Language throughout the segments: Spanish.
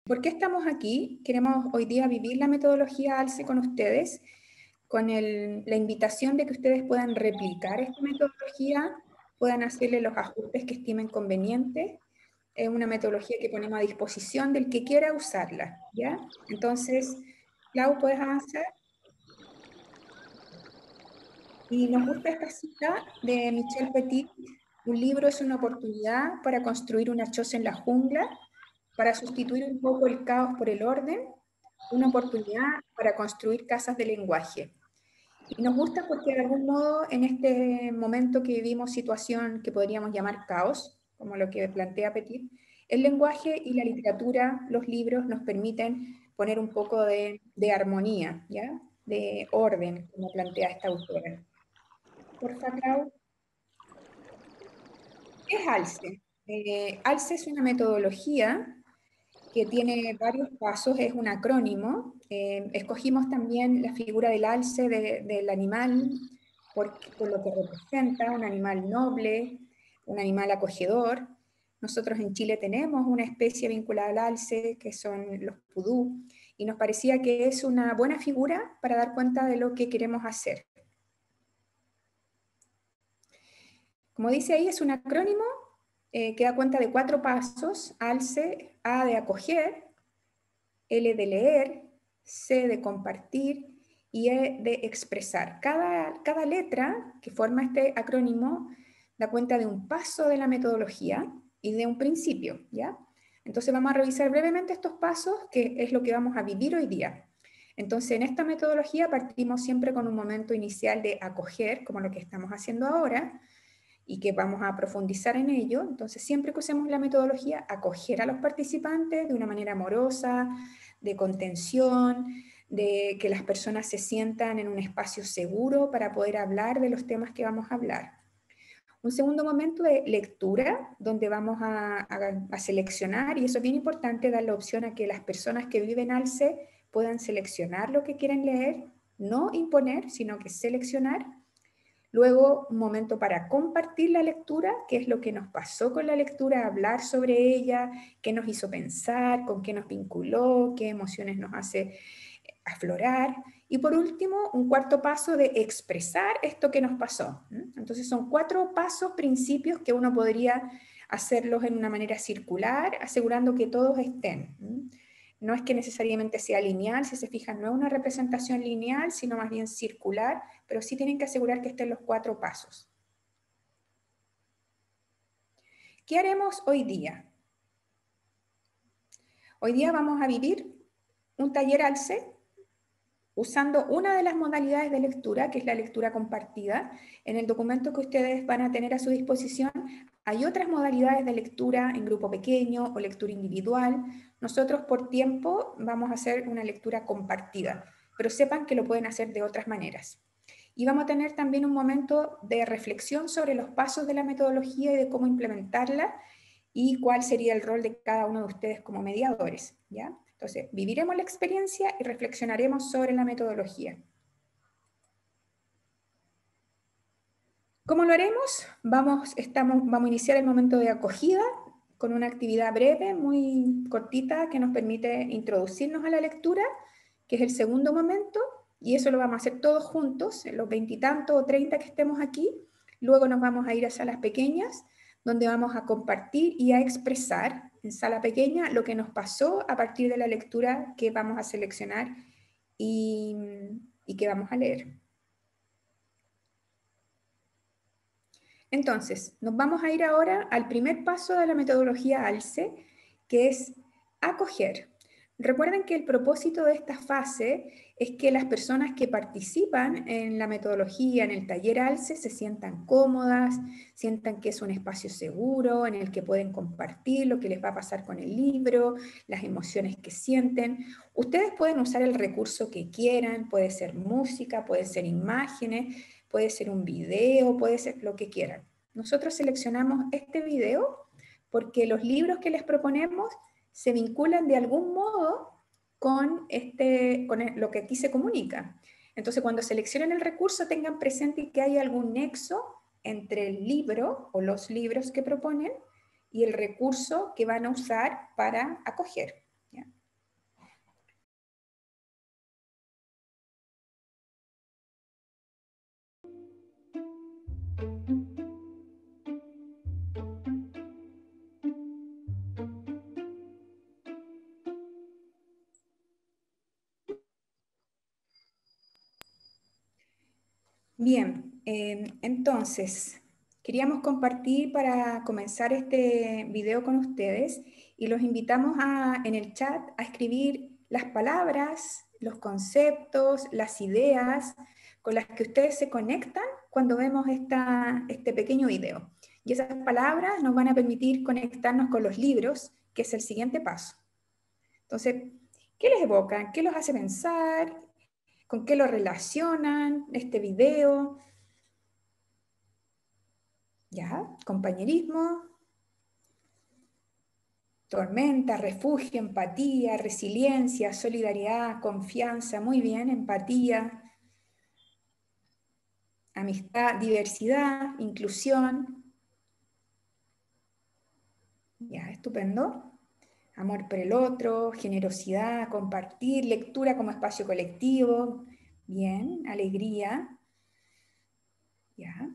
¿Por qué estamos aquí? Queremos hoy día vivir la metodología ALCE con ustedes, con la invitación de que ustedes puedan replicar esta metodología, puedan hacerle los ajustes que estimen convenientes. Es una metodología que ponemos a disposición del que quiera usarla, ¿ya? Entonces, Clau, ¿puedes avanzar? Y nos gusta esta cita de Michel Petit: un libro es una oportunidad para construir una choza en la jungla, para sustituir un poco el caos por el orden, una oportunidad para construir casas de lenguaje. Y nos gusta porque de algún modo en este momento que vivimos situación que podríamos llamar caos, como lo que plantea Petit, el lenguaje y la literatura, los libros nos permiten poner un poco de armonía, ¿ya? De orden, como plantea esta autora. Porfa, Clau. ¿Qué es ALCE? ALCE es una metodología que tiene varios pasos, es un acrónimo. Escogimos también la figura del alce del animal por lo que representa, un animal noble, un animal acogedor. Nosotros en Chile tenemos una especie vinculada al alce, que son los pudú, y nos parecía que es una buena figura para dar cuenta de lo que queremos hacer. Como dice ahí, es un acrónimo que da cuenta de 4 pasos: ALCE, A de acoger, L de leer, C de compartir y E de expresar. Cada letra que forma este acrónimo da cuenta de un paso de la metodología y de un principio, ¿ya? Entonces vamos a revisar brevemente estos pasos, que es lo que vamos a vivir hoy día. Entonces, en esta metodología partimos siempre con un momento inicial de acoger, como lo que estamos haciendo ahora, y que vamos a profundizar en ello. Entonces, siempre que usemos la metodología, acoger a los participantes de una manera amorosa, de contención, de que las personas se sientan en un espacio seguro para poder hablar de los temas que vamos a hablar. Un segundo momento de lectura, donde vamos a seleccionar, y eso es bien importante, dar la opción a que las personas que viven ALCE puedan seleccionar lo que quieren leer, no imponer, sino que seleccionar. Luego, un momento para compartir la lectura, qué es lo que nos pasó con la lectura, hablar sobre ella, qué nos hizo pensar, con qué nos vinculó, qué emociones nos hace aflorar. Y por último, un cuarto paso de expresar esto que nos pasó. Entonces son 4 pasos, principios que uno podría hacerlos en una manera circular, asegurando que todos estén. No es que necesariamente sea lineal, si se fijan, no es una representación lineal, sino más bien circular, pero sí tienen que asegurar que estén los 4 pasos. ¿Qué haremos hoy día? Hoy día vamos a vivir un taller ALCE usando una de las modalidades de lectura, que es la lectura compartida. En el documento que ustedes van a tener a su disposición hay otras modalidades de lectura en grupo pequeño o lectura individual. Nosotros por tiempo vamos a hacer una lectura compartida, pero sepan que lo pueden hacer de otras maneras. Y vamos a tener también un momento de reflexión sobre los pasos de la metodología y de cómo implementarla y cuál sería el rol de cada uno de ustedes como mediadores, ¿ya? Entonces, viviremos la experiencia y reflexionaremos sobre la metodología. ¿Cómo lo haremos? Vamos a iniciar el momento de acogida con una actividad breve, muy cortita, que nos permite introducirnos a la lectura, que es el segundo momento, y eso lo vamos a hacer todos juntos, en los 20 y tantos o 30 que estemos aquí. Luego nos vamos a ir a salas pequeñas, donde vamos a compartir y a expresar en sala pequeña lo que nos pasó a partir de la lectura que vamos a seleccionar y que vamos a leer. Entonces, nos vamos a ir ahora al primer paso de la metodología ALCE, que es acoger. Recuerden que el propósito de esta fase es que las personas que participan en la metodología, en el taller ALCE, se sientan cómodas, sientan que es un espacio seguro en el que pueden compartir lo que les va a pasar con el libro, las emociones que sienten. Ustedes pueden usar el recurso que quieran, puede ser música, puede ser imágenes, puede ser un video, puede ser lo que quieran. Nosotros seleccionamos este video porque los libros que les proponemos se vinculan de algún modo con lo que aquí se comunica. Entonces, cuando seleccionen el recurso, tengan presente que hay algún nexo entre el libro o los libros que proponen y el recurso que van a usar para acoger, ¿ya? Bien, entonces, queríamos compartir para comenzar este video con ustedes y los invitamos en el chat a escribir las palabras, los conceptos, las ideas con las que ustedes se conectan cuando vemos este pequeño video. Y esas palabras nos van a permitir conectarnos con los libros, que es el siguiente paso. Entonces, ¿qué les evocan? ¿Qué los hace pensar? ¿Con qué lo relacionan este video? ¿Ya? Compañerismo, tormenta, refugio, empatía, resiliencia, solidaridad, confianza, muy bien, empatía, amistad, diversidad, inclusión. Ya, estupendo. Amor por el otro, generosidad, compartir, lectura como espacio colectivo. Bien, alegría. Ya.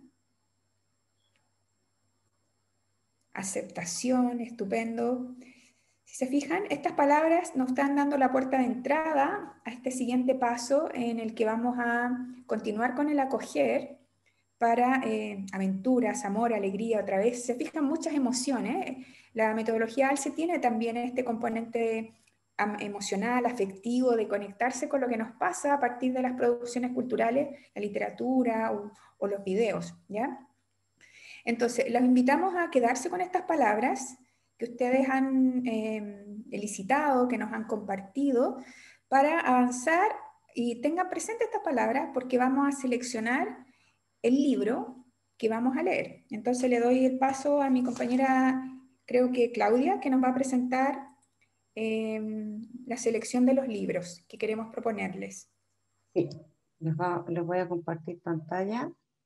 Aceptación, estupendo. Si se fijan, estas palabras nos están dando la puerta de entrada a este siguiente paso en el que vamos a continuar con el acoger para aventuras, amor, alegría, otra vez. Se fijan muchas emociones. La metodología ALCE tiene también este componente emocional, afectivo, de conectarse con lo que nos pasa a partir de las producciones culturales, la literatura o los videos, ¿ya? Entonces, los invitamos a quedarse con estas palabras que ustedes han elicitado, que nos han compartido, para avanzar y tengan presente estas palabras porque vamos a seleccionar el libro que vamos a leer. Entonces le doy el paso a mi compañera, creo que Claudia, que nos va a presentar la selección de los libros que queremos proponerles. Sí, les voy a compartir pantalla.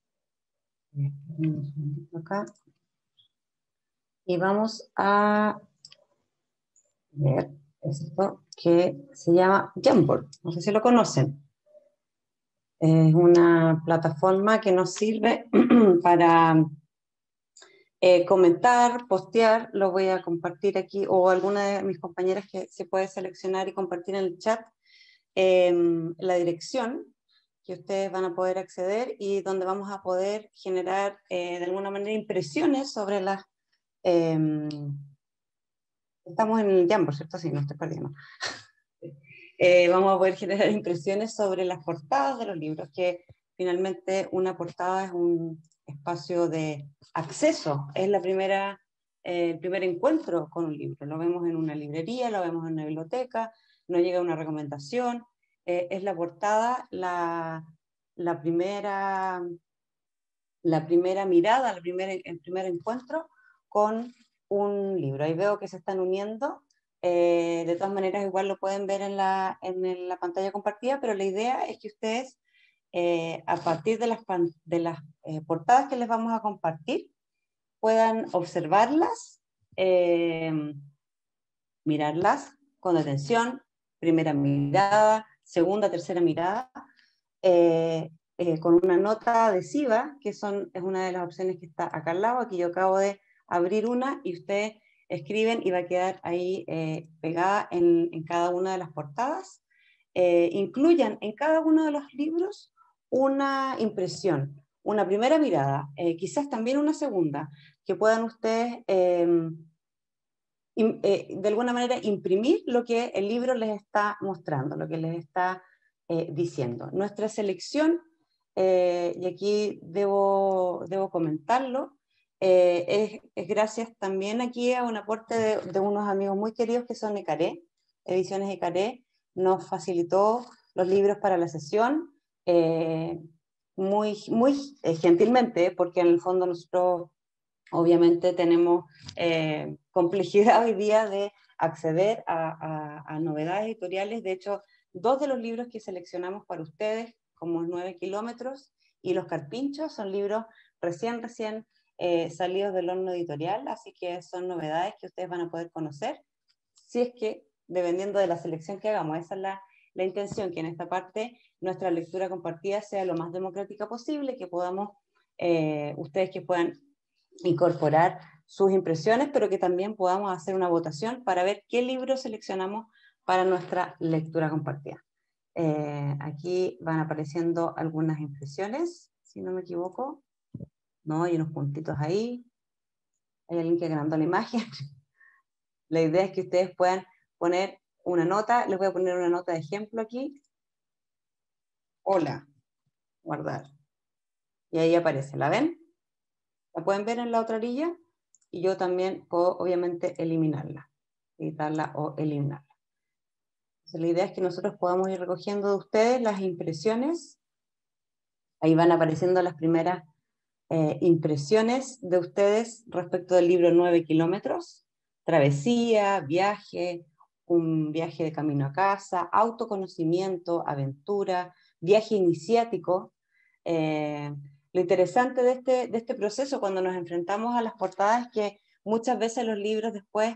Un segundito acá. Y vamos a ver esto que se llama Jamboard. No sé si lo conocen. Es una plataforma que nos sirve para comentar, postear. Lo voy a compartir aquí, o alguna de mis compañeras que se puede seleccionar y compartir en el chat la dirección que ustedes van a poder acceder y donde vamos a poder generar de alguna manera impresiones sobre las... estamos en el Jamboard, ¿cierto? Sí, no estoy perdiendo. Vamos a poder generar impresiones sobre las portadas de los libros, que finalmente una portada es un espacio de acceso, es el primer encuentro con un libro. Lo vemos en una librería, lo vemos en una biblioteca, nos llega una recomendación, es la portada la primera mirada, el primer encuentro con un libro. Ahí veo que se están uniendo. De todas maneras, igual lo pueden ver en la pantalla compartida, pero la idea es que ustedes, a partir de las portadas que les vamos a compartir, puedan observarlas, mirarlas con atención, primera mirada, segunda, tercera mirada, con una nota adhesiva, que es una de las opciones que está acá al lado. Aquí yo acabo de abrir una y ustedes escriben y va a quedar ahí pegada en cada una de las portadas. Incluyan en cada uno de los libros una impresión, una primera mirada, quizás también una segunda, que puedan ustedes de alguna manera imprimir lo que el libro les está mostrando, lo que les está diciendo. Nuestra selección, y aquí debo comentarlo, es gracias también aquí a un aporte de unos amigos muy queridos que son Ecaré, Ediciones Ecaré, nos facilitó los libros para la sesión, muy, muy gentilmente, porque en el fondo nosotros obviamente tenemos complejidad hoy día de acceder a novedades editoriales. De hecho, 2 de los libros que seleccionamos para ustedes, como 9 kilómetros y Los Carpinchos, son libros recién salidos del horno editorial, así que son novedades que ustedes van a poder conocer, si es que, dependiendo de la selección que hagamos. Esa es la intención, que en esta parte nuestra lectura compartida sea lo más democrática posible, que podamos, ustedes que puedan incorporar sus impresiones, pero que también podamos hacer una votación para ver qué libro seleccionamos para nuestra lectura compartida. Aquí van apareciendo algunas impresiones. si no me equivoco. No, hay unos puntitos ahí. Hay alguien que agrandó la imagen. La idea es que ustedes puedan poner una nota. Les voy a poner una nota de ejemplo aquí. Hola, guardar. Y ahí aparece, ¿la ven? ¿La pueden ver en la otra orilla? Y yo también puedo, obviamente, eliminarla. Editarla o eliminarla. Entonces, la idea es que nosotros podamos ir recogiendo de ustedes las impresiones. Ahí van apareciendo las primeras impresiones de ustedes respecto del libro 9 kilómetros. Travesía, viaje, un viaje de camino a casa, autoconocimiento, aventura, viaje iniciático. Lo interesante de este proceso cuando nos enfrentamos a las portadas es que muchas veces los libros después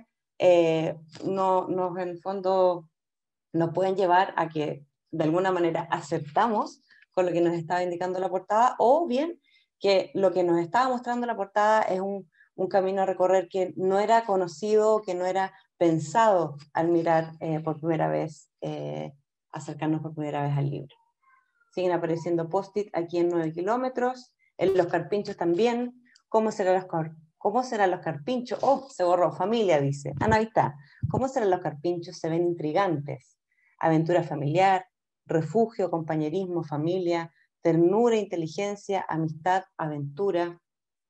en el fondo nos pueden llevar a que de alguna manera aceptamos con lo que nos estaba indicando la portada, o bien que lo que nos estaba mostrando la portada es un camino a recorrer que no era conocido, que no era pensado al mirar por primera vez, acercarnos por primera vez al libro. Siguen apareciendo post-it aquí en 9 kilómetros, en los carpinchos también. ¿Cómo serán los carpinchos? Oh, se borró, familia dice. Ah, no, ahí está. ¿Cómo serán los carpinchos? Se ven intrigantes. Aventura familiar, refugio, compañerismo, familia, ternura, inteligencia, amistad, aventura.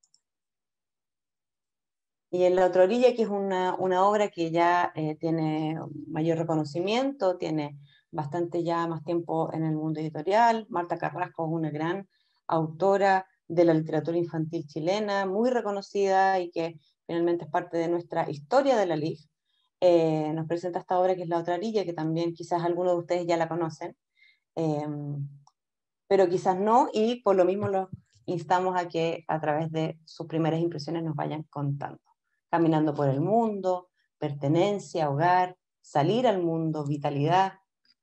Y en la otra orilla, que es una obra que ya tiene mayor reconocimiento, tiene bastante ya más tiempo en el mundo editorial. Marta Carrasco es una gran autora de la literatura infantil chilena, muy reconocida y que finalmente es parte de nuestra historia de la LIG. Nos presenta esta obra que es La otra orilla, que también quizás algunos de ustedes ya la conocen, eh, pero quizás no, y por lo mismo los instamos a que a través de sus primeras impresiones nos vayan contando. Caminando por el mundo, pertenencia, hogar, salir al mundo, vitalidad.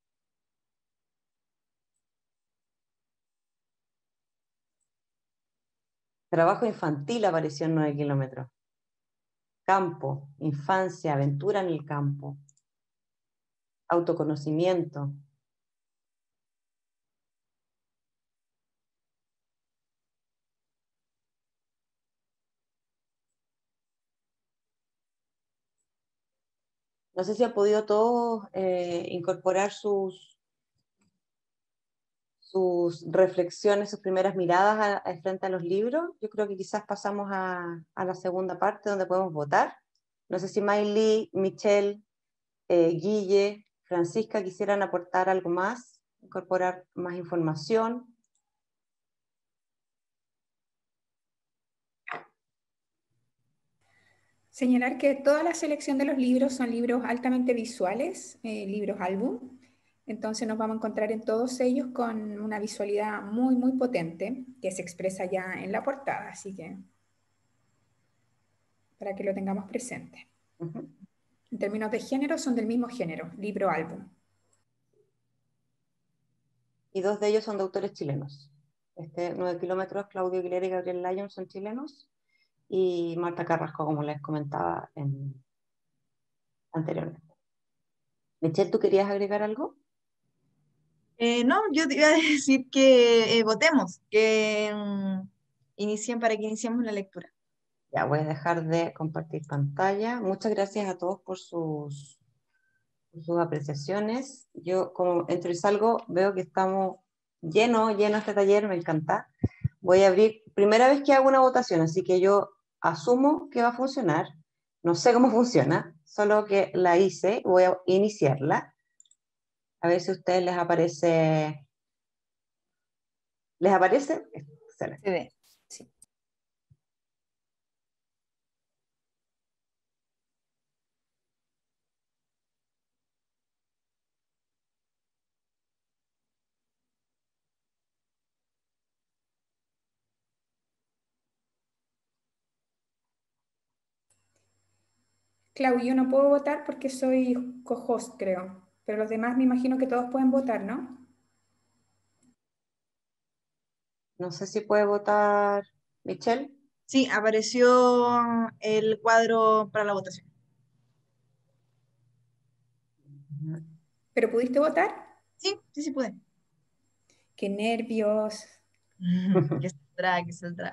Trabajo infantil apareció en 9 kilómetros. Campo, infancia, aventura en el campo. Autoconocimiento. No sé si han podido todos incorporar sus reflexiones, sus primeras miradas frente a los libros. Yo creo que quizás pasamos a la segunda parte donde podemos votar. No sé si Miley, Michelle, Guille, Francisca quisieran aportar algo más, incorporar más información. Señalar que toda la selección de los libros son libros altamente visuales, libros álbum. Entonces nos vamos a encontrar en todos ellos con una visualidad muy, muy potente que se expresa ya en la portada. Así que para que lo tengamos presente. En términos de género, son del mismo género, libro álbum. Y dos de ellos son de autores chilenos. 9 kilómetros, Claudio Aguilera y Gabriel Lyon son chilenos, y Marta Carrasco, como les comentaba anteriormente. Michelle, ¿tú querías agregar algo? No, yo te iba a decir que votemos, que inicien para que iniciemos la lectura. Ya voy a dejar de compartir pantalla. Muchas gracias a todos por sus apreciaciones. Yo, como entro y salgo, veo que estamos lleno este taller, me encanta. Voy a abrir, primera vez que hago una votación, así que yo asumo que va a funcionar. No sé cómo funciona, solo que la hice, voy a iniciarla. A ver si a ustedes les aparece. ¿Les aparece? Excelente. Se ve. Sí. Clau, yo no puedo votar porque soy co-host, creo. Pero los demás me imagino que todos pueden votar, ¿no? No sé si puede votar Michelle. Sí, apareció el cuadro para la votación. ¿Pero pudiste votar? Sí, sí, sí puede. Qué nervios. ¿Qué saldrá? ¿Qué saldrá?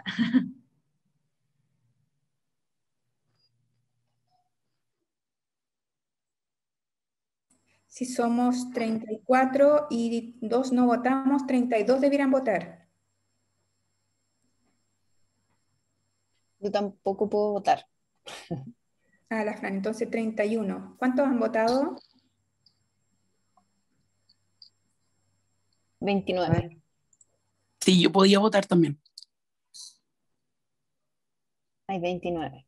Si somos 34 y 2 no votamos, 32 debieran votar. Yo tampoco puedo votar. Ah, la Fran, entonces 31. ¿Cuántos han votado? 29. A ver, Sí, yo podía votar también. Hay 29.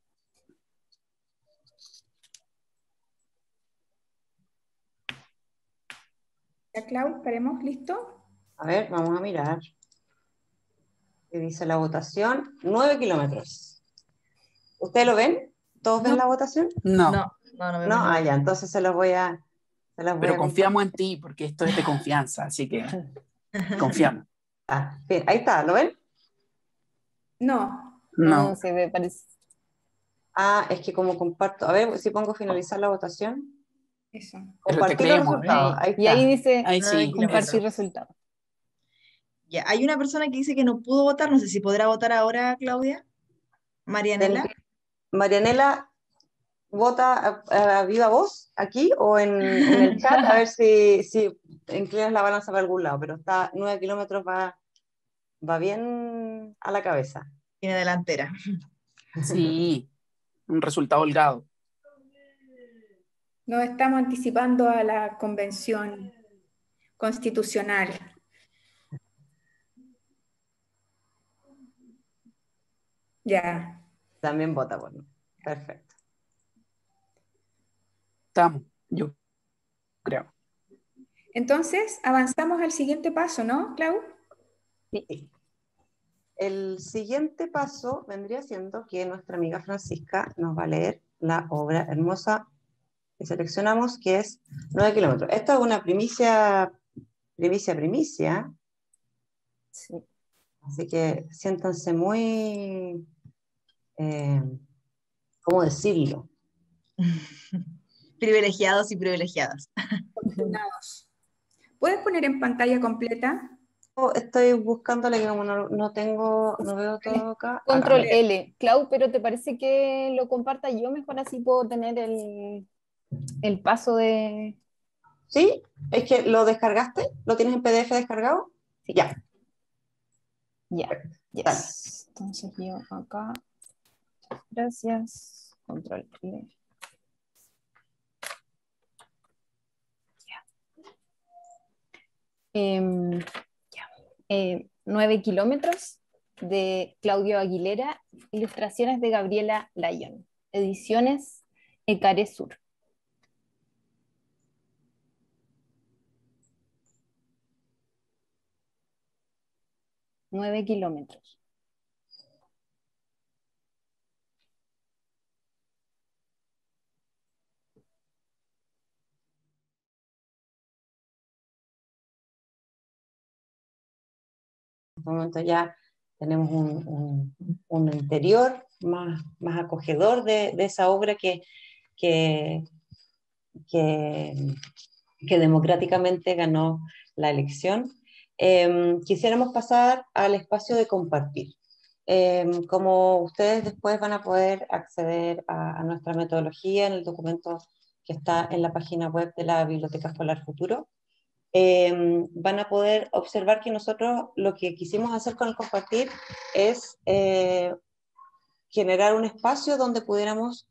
¿Ya, Clau? ¿Estaremos listos? a ver, vamos a mirar. ¿Qué dice la votación? 9 kilómetros. ¿Ustedes lo ven? ¿Todos ven No, la votación? No, no No, vemos ah, ninguno. ya, entonces se las voy pero a compartir. confiamos en ti porque esto es de confianza, así que confiamos. Bien, ahí está, ¿lo ven? No. No No, se ve, parece. Ah, es que como comparto, a ver si pongo finalizar la votación. Eso. pero te Compartir los creemos, resultados, Ahí. ahí Y ahí está. dice ahí 9 sí, compartir eso. kilómetros. resultados. Ya, hay una persona que dice que no pudo votar, no sé si podrá votar ahora, Claudia. Marianela. Marianela, vota a viva voz aquí o en el chat, a ver si inclinas la balanza para algún lado, pero está 9 kilómetros, va bien a la cabeza. Tiene delantera. Sí, un resultado holgado. Nos estamos anticipando a la convención constitucional. Ya. También vota por mí. Perfecto. Estamos, yo creo. Entonces, avanzamos al siguiente paso, ¿no, Clau? Sí. El siguiente paso vendría siendo que nuestra amiga Francisca nos va a leer la obra hermosa que seleccionamos, que es 9 kilómetros. Esta es una primicia, Sí. así que siéntanse muy, ¿cómo decirlo? Privilegiados y privilegiadas. Afortunados. ¿Puedes poner en pantalla completa? Estoy buscándole que como no veo todo acá. Acá. Control L. Clau, pero ¿te parece que lo comparta yo mejor? Así puedo tener el paso de... ¿Sí? ¿Es que lo descargaste? ¿Lo tienes en PDF descargado? Sí, Ya. ya. Dale. Yes. Entonces yo acá. Gracias. Control L. Ya. 9 kilómetros de Claudio Aguilera, ilustraciones de Gabriela Lyon, ediciones Ecare Sur. 9 kilómetros. En este momento ya tenemos un interior más acogedor de esa obra que, que, que democráticamente ganó la elección. Quisiéramos pasar al espacio de compartir. Como ustedes después van a poder acceder a nuestra metodología en el documento que está en la página web de la Biblioteca Escolar Futuro, van a poder observar que nosotros lo que quisimos hacer con el compartir es generar un espacio donde pudiéramos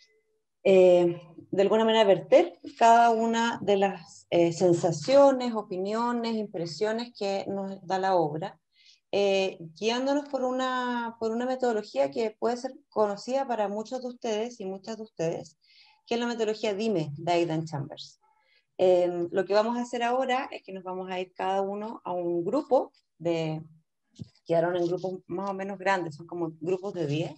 de alguna manera verter cada una de las sensaciones, opiniones, impresiones que nos da la obra, guiándonos por una metodología que puede ser conocida para muchos de ustedes y muchas de ustedes, que es la metodología DIME de Aidan Chambers. Lo que vamos a hacer ahora es que nos vamos a ir cada uno a un grupo quedaron en grupos más o menos grandes, son como grupos de 10,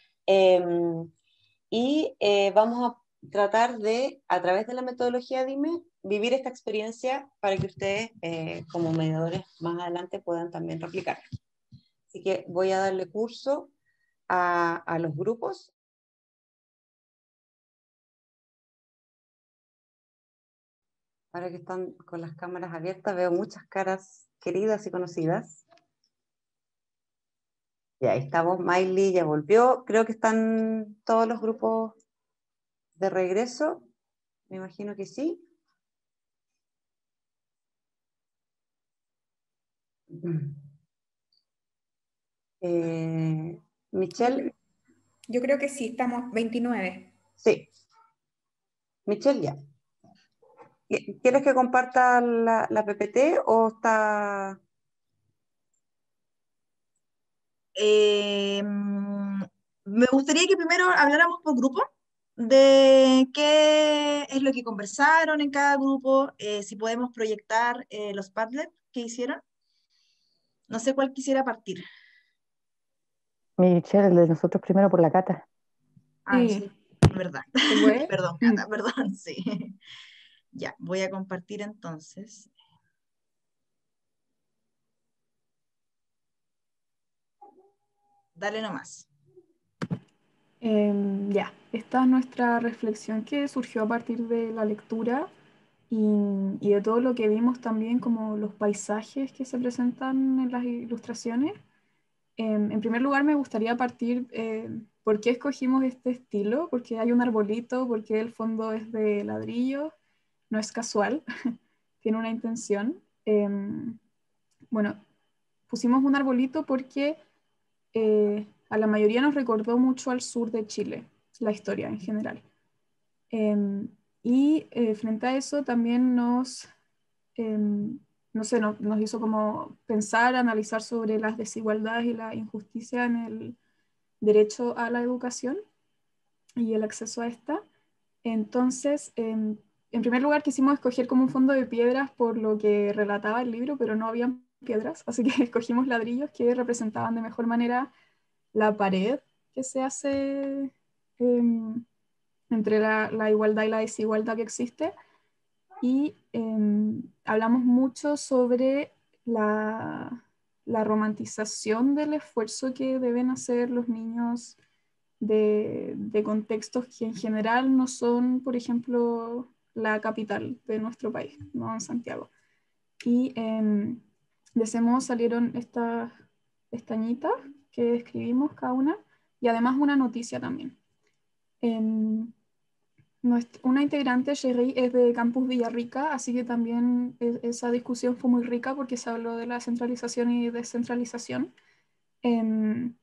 y vamos a tratar de, a través de la metodología DIME, vivir esta experiencia para que ustedes, como mediadores, más adelante puedan también replicar. Así que voy a darle curso a los grupos. Ahora que están con las cámaras abiertas, veo muchas caras queridas y conocidas. Ya, ahí estamos, Miley ya volvió. Creo que están todos los grupos de regreso. Me imagino que sí. Michelle, Yo creo que sí, estamos 29. sí. Michelle ya. ¿Quieres que comparta la PPT o está...? Me gustaría que primero habláramos por grupo de qué es lo que conversaron en cada grupo, si podemos proyectar los Padlet que hicieron. No sé cuál quisiera partir. Michelle, el de nosotros primero por la Cata. Ah, Sí, sí, verdad. ¿se puede? Perdón, Cata, perdón, sí. Ya, voy a compartir entonces. Dale nomás. Ya, esta es nuestra reflexión que surgió a partir de la lectura y, y de todo lo que vimos también, como los paisajes que se presentan en las ilustraciones. En primer lugar, me gustaría partir por qué escogimos este estilo, porque hay un arbolito, porque el fondo es de ladrillo, no es casual, tiene una intención. Bueno, pusimos un arbolito porque a la mayoría nos recordó mucho al sur de Chile, la historia en general. Frente a eso también no sé, nos hizo como pensar, analizar sobre las desigualdades y la injusticia en el derecho a la educación y el acceso a esta. Entonces, en primer lugar quisimos escoger como un fondo de piedras por lo que relataba el libro, pero no había piedras, así que escogimos ladrillos que representaban de mejor manera la pared que se hace entre la igualdad y la desigualdad que existe. Hablamos mucho sobre la romantización del esfuerzo que deben hacer los niños de contextos que en general no son, por ejemplo, la capital de nuestro país, no en Santiago. De ese modo salieron estas pestañitas que escribimos cada una y además una noticia también. Una integrante, Sherry, es de Campus Villarrica, así que también esa discusión fue muy rica porque se habló de la centralización y descentralización. Em,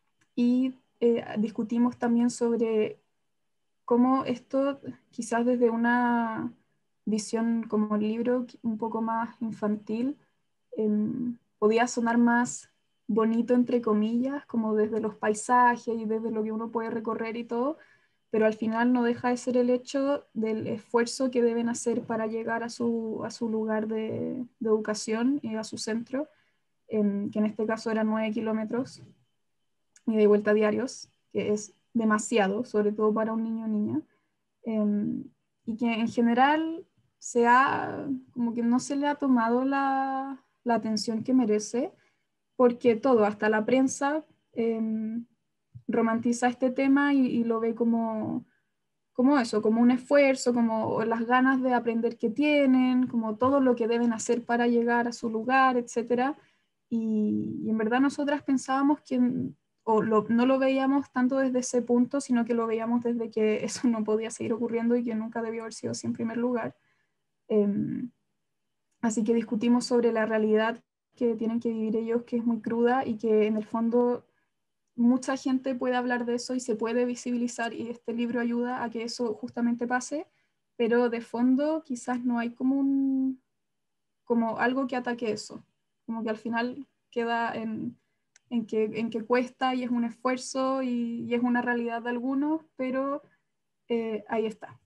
Discutimos también sobre cómo esto, quizás desde una visión como el libro, un poco más infantil, podía sonar más bonito, entre comillas, como desde los paisajes y desde lo que uno puede recorrer y todo, pero al final no deja de ser el hecho del esfuerzo que deben hacer para llegar a su lugar de educación y a su centro, que en este caso eran 9 kilómetros y de vuelta diarios, que es demasiado, sobre todo para un niño o niña, y que en general como que no se le ha tomado la atención que merece, porque todo, hasta la prensa, romantiza este tema y lo ve como eso, como un esfuerzo, como las ganas de aprender que tienen, como todo lo que deben hacer para llegar a su lugar, etcétera. Y en verdad nosotras pensábamos que, no lo veíamos tanto desde ese punto, sino que lo veíamos desde que eso no podía seguir ocurriendo y que nunca debió haber sido así en primer lugar. Em, Así que discutimos sobre la realidad que tienen que vivir ellos, que es muy cruda y que en el fondo mucha gente puede hablar de eso y se puede visibilizar y este libro ayuda a que eso justamente pase, pero de fondo quizás no hay como algo que ataque eso, como que al final queda en que cuesta y es un esfuerzo y es una realidad de algunos, pero ahí está.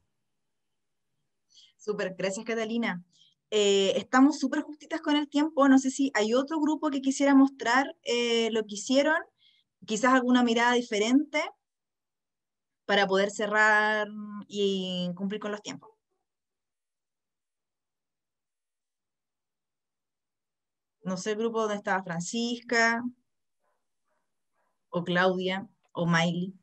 Súper, gracias Catalina. Estamos súper justitas con el tiempo. No sé si hay otro grupo que quisiera mostrar lo que hicieron, quizás alguna mirada diferente para poder cerrar y cumplir con los tiempos. No sé el grupo donde estaba Francisca, o Claudia, o Miley.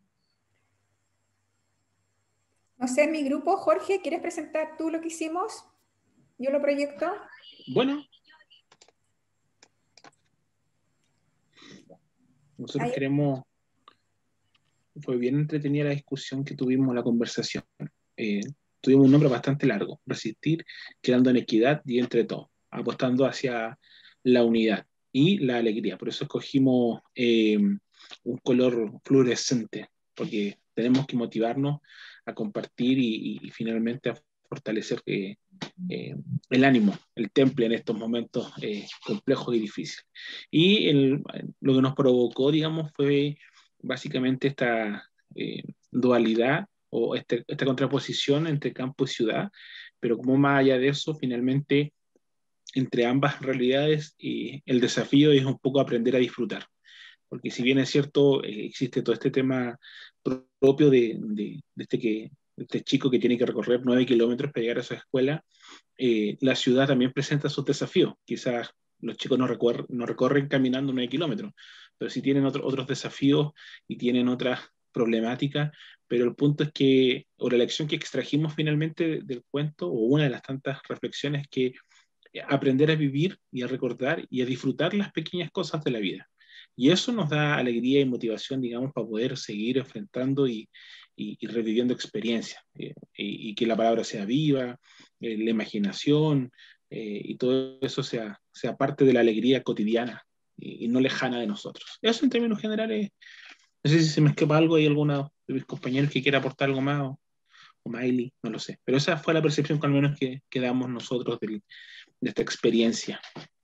No sé, mi grupo, Jorge, ¿quieres presentar tú lo que hicimos? Yo lo proyecto. Bueno, Nosotros queremos, fue bien entretenida la discusión que tuvimos, la conversación. Tuvimos un nombre bastante largo: resistir, creando en equidad y entre todos, apostando hacia la unidad y la alegría. Por eso escogimos un color fluorescente, porque tenemos que motivarnos a compartir y finalmente a fortalecer el ánimo, el temple en estos momentos complejos y difíciles. Y lo que nos provocó, digamos, fue básicamente esta dualidad o esta contraposición entre campo y ciudad, pero como más allá de eso, finalmente, entre ambas realidades, el desafío es un poco aprender a disfrutar, porque si bien es cierto, existe todo este tema propio de este chico que tiene que recorrer 9 kilómetros para llegar a su escuela, la ciudad también presenta sus desafíos. Quizás los chicos no recorren caminando 9 kilómetros, pero sí tienen otros desafíos y tienen otras problemáticas, pero el punto es que, o la lección que extrajimos finalmente del cuento, o una de las tantas reflexiones, que aprender a vivir y a recordar y a disfrutar las pequeñas cosas de la vida. Y eso nos da alegría y motivación, digamos, para poder seguir enfrentando y reviviendo experiencias, y que la palabra sea viva, la imaginación, y todo eso sea parte de la alegría cotidiana y no lejana de nosotros. Eso en términos generales. No sé si se me escapa algo, hay alguno de mis compañeros que quiera aportar algo más, o Miley, no lo sé. Pero esa fue la percepción que al menos que damos nosotros de esta experiencia.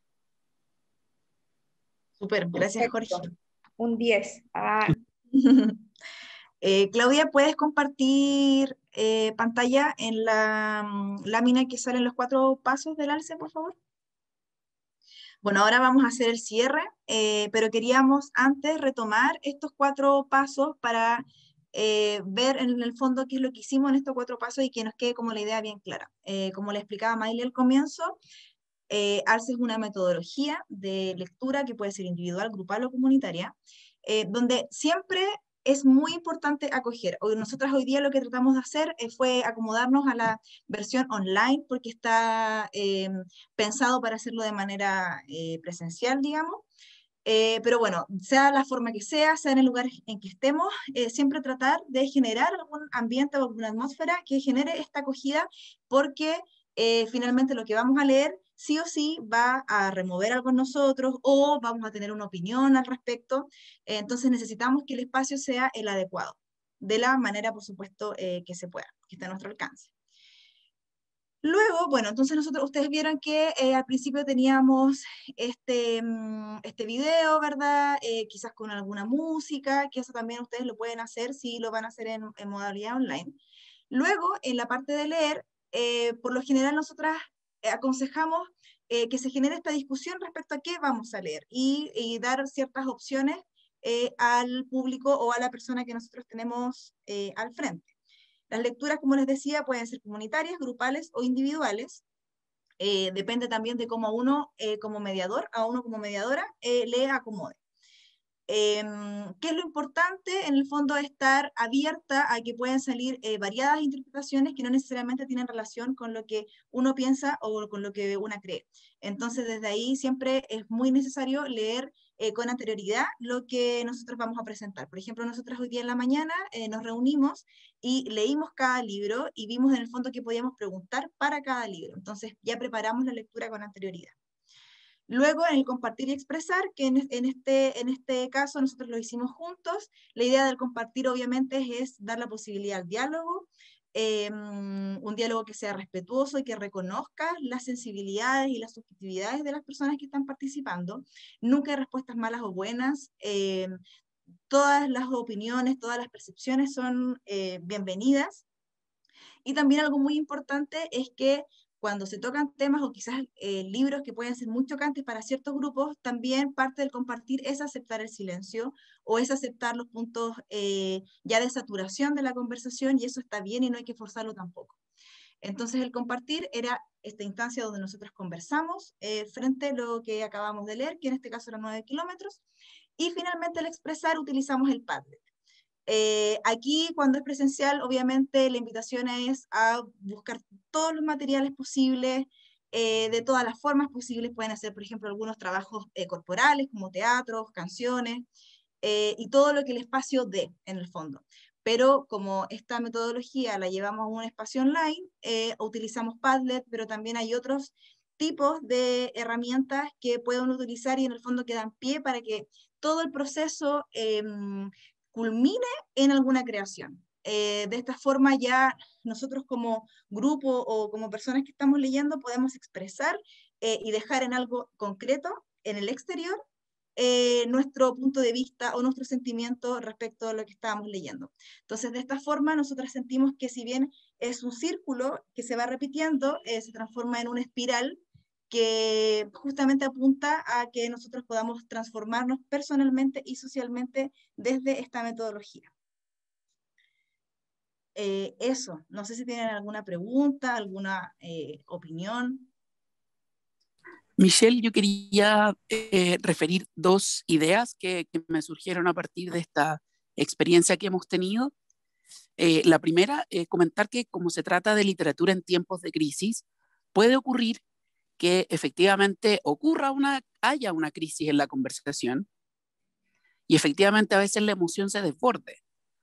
Súper, gracias Jorge. Perfecto. Un 10. Claudia, ¿puedes compartir pantalla en la lámina que salen los 4 pasos del alce, por favor? Bueno, ahora vamos a hacer el cierre, pero queríamos antes retomar estos 4 pasos para ver en el fondo qué es lo que hicimos en estos 4 pasos y que nos quede como la idea bien clara. Como le explicaba Miley al comienzo, ALCE es una metodología de lectura que puede ser individual, grupal o comunitaria, donde siempre es muy importante acoger. Nosotras hoy día lo que tratamos de hacer fue acomodarnos a la versión online, porque está pensado para hacerlo de manera presencial, digamos. Pero bueno, sea la forma que sea en el lugar en que estemos, siempre tratar de generar algún ambiente o alguna atmósfera que genere esta acogida, porque finalmente lo que vamos a leer sí o sí va a remover algo en nosotros o vamos a tener una opinión al respecto. Entonces necesitamos que el espacio sea el adecuado, de la manera, por supuesto, que se pueda, que esté a nuestro alcance. Luego, bueno, entonces ustedes vieron que al principio teníamos este video, ¿verdad? Quizás con alguna música, que eso también ustedes lo pueden hacer si lo van a hacer en modalidad online. Luego, en la parte de leer, por lo general nosotras aconsejamos que se genere esta discusión respecto a qué vamos a leer y dar ciertas opciones al público o a la persona que nosotros tenemos al frente. Las lecturas, como les decía, pueden ser comunitarias, grupales o individuales. Depende también de cómo uno, como mediador, a uno como mediadora, le acomode. ¿Qué es lo importante? En el fondo, estar abierta a que pueden salir variadas interpretaciones que no necesariamente tienen relación con lo que uno piensa o con lo que uno cree. Entonces, desde ahí siempre es muy necesario leer con anterioridad lo que nosotros vamos a presentar. Por ejemplo, nosotros hoy día en la mañana nos reunimos y leímos cada libro y vimos en el fondo qué podíamos preguntar para cada libro. Entonces, ya preparamos la lectura con anterioridad. Luego, en el compartir y expresar, que en este caso nosotros lo hicimos juntos, la idea del compartir obviamente es dar la posibilidad al diálogo, un diálogo que sea respetuoso y que reconozca las sensibilidades y las subjetividades de las personas que están participando. Nunca hay respuestas malas o buenas, todas las opiniones, todas las percepciones son bienvenidas. Y también algo muy importante es que cuando se tocan temas o quizás libros que pueden ser muy chocantes para ciertos grupos, también parte del compartir es aceptar el silencio o es aceptar los puntos ya de saturación de la conversación, y eso está bien y no hay que forzarlo tampoco. Entonces el compartir era esta instancia donde nosotros conversamos frente a lo que acabamos de leer, que en este caso eran 9 kilómetros, y finalmente al expresar utilizamos el Padlet. Aquí cuando es presencial, obviamente la invitación es a buscar todos los materiales posibles, de todas las formas posibles. Pueden hacer, por ejemplo, algunos trabajos corporales como teatros, canciones, y todo lo que el espacio dé, en el fondo. Pero como esta metodología la llevamos a un espacio online, utilizamos Padlet, pero también hay otros tipos de herramientas que pueden utilizar y en el fondo que dan pie para que todo el proceso culmine en alguna creación. De esta forma ya nosotros como grupo o como personas que estamos leyendo podemos expresar y dejar en algo concreto en el exterior nuestro punto de vista o nuestro sentimiento respecto a lo que estábamos leyendo. Entonces, de esta forma, nosotras sentimos que si bien es un círculo que se va repitiendo, se transforma en una espiral que justamente apunta a que nosotros podamos transformarnos personalmente y socialmente desde esta metodología. Eso, no sé si tienen alguna pregunta, alguna opinión. Michelle, yo quería referir dos ideas que me surgieron a partir de esta experiencia que hemos tenido. La primera, comentar que como se trata de literatura en tiempos de crisis, puede ocurrir que efectivamente haya una crisis en la conversación y efectivamente a veces la emoción se desborde.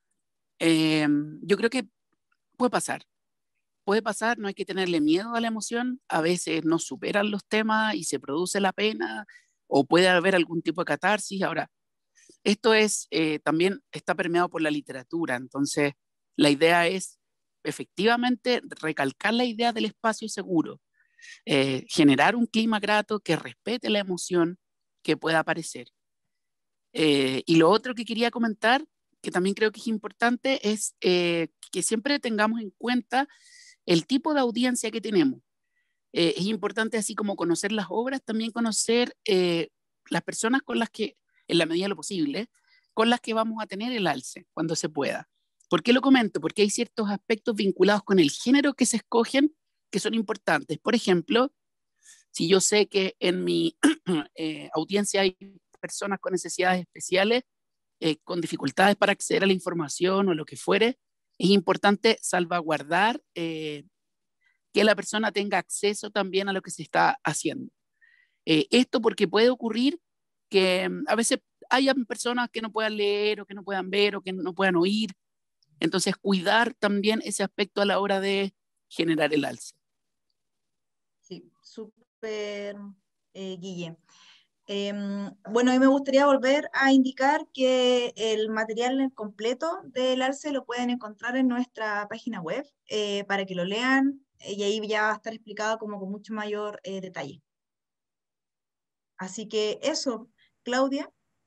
Yo creo que puede pasar. Puede pasar, no hay que tenerle miedo a la emoción, a veces no superan los temas y se produce la pena, o puede haber algún tipo de catarsis. Ahora, esto también está permeado por la literatura, entonces la idea es efectivamente recalcar la idea del espacio seguro, generar un clima grato que respete la emoción que pueda aparecer. Y lo otro que quería comentar, que también creo que es importante, es que siempre tengamos en cuenta el tipo de audiencia que tenemos. Es importante, así como conocer las obras, también conocer las personas con las que, en la medida de lo posible, con las que vamos a tener el alce cuando se pueda. ¿Por qué lo comento? Porque hay ciertos aspectos vinculados con el género que se escogen que son importantes. Por ejemplo, si yo sé que en mi audiencia hay personas con necesidades especiales, con dificultades para acceder a la información o lo que fuere, es importante salvaguardar que la persona tenga acceso también a lo que se está haciendo. Esto porque puede ocurrir que a veces hayan personas que no puedan leer o que no puedan ver o que no puedan oír. Entonces, cuidar también ese aspecto a la hora de generar el alce. Sí, súper, Guille. Bueno, a mí me gustaría volver a indicar que el material completo del alce lo pueden encontrar en nuestra página web para que lo lean y ahí ya va a estar explicado como con mucho mayor detalle. Así que eso, Claudia.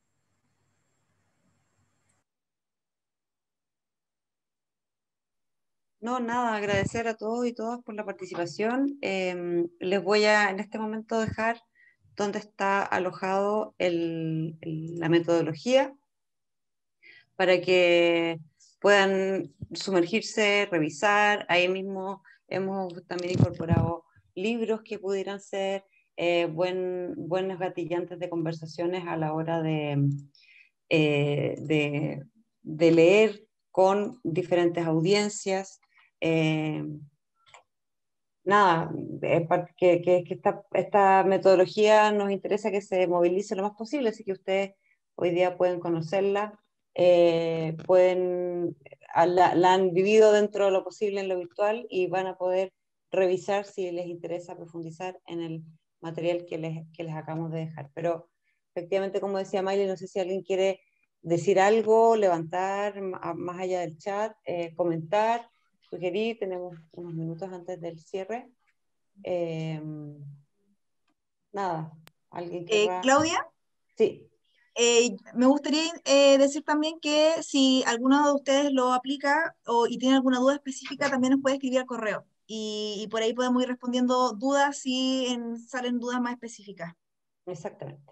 No, nada, agradecer a todos y todas por la participación. Les voy a en este momento dejar donde está alojado la metodología para que puedan sumergirse, revisar. Ahí mismo hemos también incorporado libros que pudieran ser buenos gatillantes de conversaciones a la hora de leer con diferentes audiencias. Nada, que esta metodología nos interesa que se movilice lo más posible, así que ustedes hoy día pueden conocerla, la han vivido dentro de lo posible en lo virtual y van a poder revisar si les interesa profundizar en el material que les acabamos de dejar. Pero efectivamente, como decía Miley, no sé si alguien quiere decir algo, levantar más allá del chat, comentar, sugerir. Tenemos unos minutos antes del cierre. Nada, ¿alguien querrá? Claudia. Sí. Me gustaría decir también que si alguno de ustedes lo aplica y tiene alguna duda específica, también nos puede escribir al correo. Y por ahí podemos ir respondiendo dudas si salen dudas más específicas. Exactamente.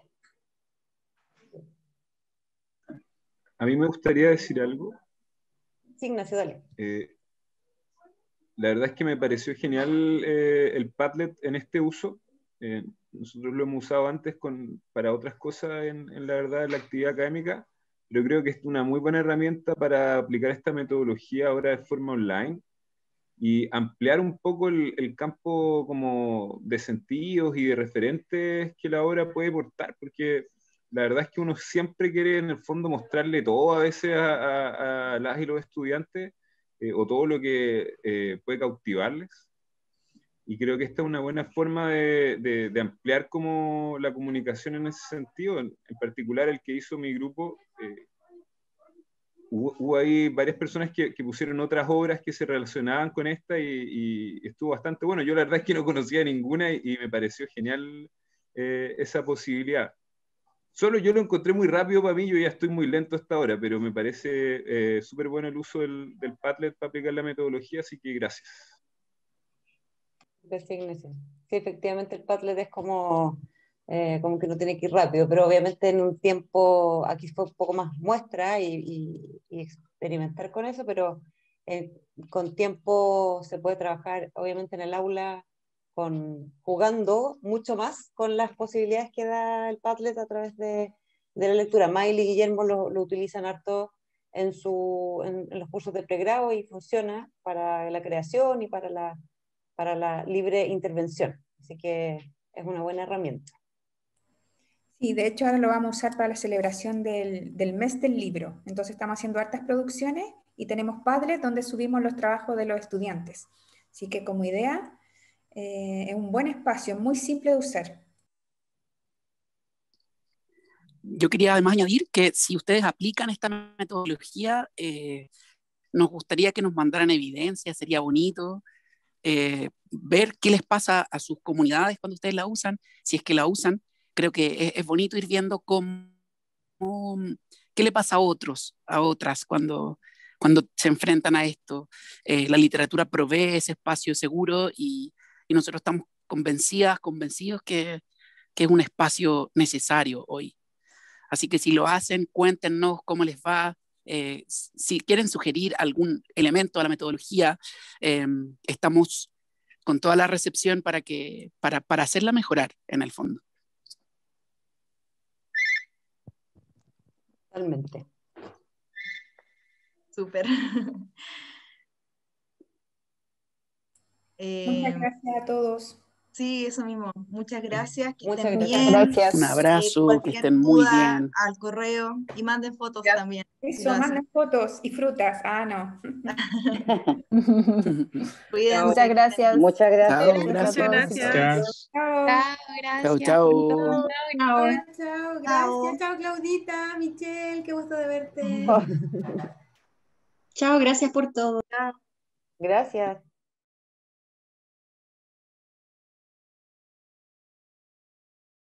A mí me gustaría decir algo. Sí, Ignacio, dale. La verdad es que me pareció genial el Padlet en este uso. Nosotros lo hemos usado antes para otras cosas en la verdad en la actividad académica, pero creo que es una muy buena herramienta para aplicar esta metodología ahora de forma online y ampliar un poco el campo como de sentidos y de referentes que la obra puede portar, porque la verdad es que uno siempre quiere en el fondo mostrarle todo a veces a las y los estudiantes, o todo lo que puede cautivarles. Y creo que esta es una buena forma de ampliar como la comunicación en ese sentido. En particular el que hizo mi grupo, hubo ahí varias personas que pusieron otras obras que se relacionaban con esta y estuvo bastante bueno. Yo la verdad es que no conocía ninguna y me pareció genial esa posibilidad. Solo yo lo encontré muy rápido para mí, yo ya estoy muy lento hasta ahora, pero me parece súper bueno el uso del Padlet para aplicar la metodología, así que gracias. Sí, efectivamente el Padlet es como que no tiene que ir rápido, pero obviamente en un tiempo, aquí fue un poco más muestra y experimentar con eso, pero con tiempo se puede trabajar obviamente en el aula jugando mucho más con las posibilidades que da el Padlet a través de la lectura. Miley y Guillermo lo utilizan harto en los cursos de pregrado y funciona para la creación y para la libre intervención. Así que es una buena herramienta. Sí, de hecho ahora lo vamos a usar para la celebración del mes del libro. Entonces estamos haciendo hartas producciones y tenemos Padlet donde subimos los trabajos de los estudiantes. Así que como idea es un buen espacio, muy simple de usar. Yo quería además añadir que si ustedes aplican esta metodología, nos gustaría que nos mandaran evidencia, sería bonito ver qué les pasa a sus comunidades cuando ustedes la usan, si es que la usan. Creo que es bonito ir viendo qué le pasa a otros, a otras cuando se enfrentan a esto. La literatura provee ese espacio seguro y nosotros estamos convencidos que es un espacio necesario hoy. Así que si lo hacen, cuéntenos cómo les va. Si quieren sugerir algún elemento a la metodología, estamos con toda la recepción para hacerla mejorar en el fondo. Totalmente. Súper. Muchas gracias a todos. Sí, eso mismo. Muchas gracias. Que Muchas estén gracias. bien. Gracias. Un abrazo, que Cualquier estén muy duda, bien. al correo y manden fotos Ya. también. Eso, manden fotos y frutas. Ah, no. Cuídense. Muchas gracias. Muchas gracias. Chao, Muchas gracias. gracias. Chao. Chao, chao. Chao. Chao. Gracias. Chao, Claudita, Michelle, qué gusto de verte. Chao, gracias por todo. Gracias.